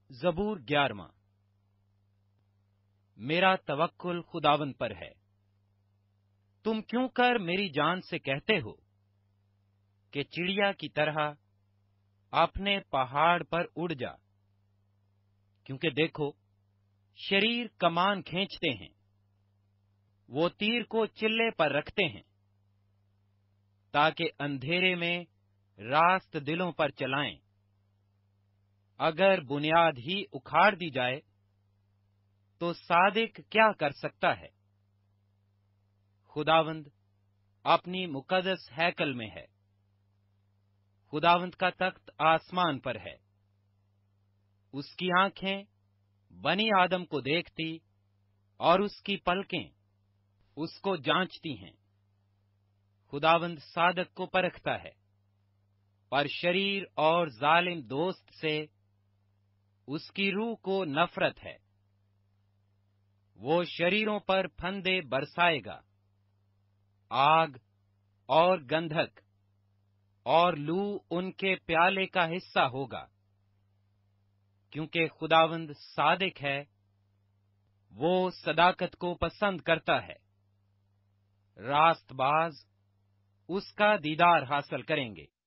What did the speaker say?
ज़बूर 11। मेरा तवक्कुल खुदावंद पर है। तुम क्यों कर मेरी जान से कहते हो कि चिड़िया की तरह अपने पहाड़ पर उड़ जा, क्योंकि देखो शरीर कमान खींचते हैं, वो तीर को चिल्ले पर रखते हैं, ताकि अंधेरे में रास्त दिलों पर चलाएं। अगर बुनियाद ही उखाड़ दी जाए तो सादिक क्या कर सकता है? खुदावंद अपनी मुकद्दस हैकल में है। खुदावंद का तख्त आसमान पर है। उसकी आंखें बनी आदम को देखती और उसकी पलकें उसको जांचती हैं। खुदावंद सादक को परखता है, पर शरीर और जालिम दोस्त से उसकी रूह को नफरत है। वो शरीरों पर फंदे बरसाएगा, आग और गंधक और लू उनके प्याले का हिस्सा होगा। क्योंकि खुदावंद सादिक है, वो सदाकत को पसंद करता है। रास्तबाज उसका दीदार हासिल करेंगे।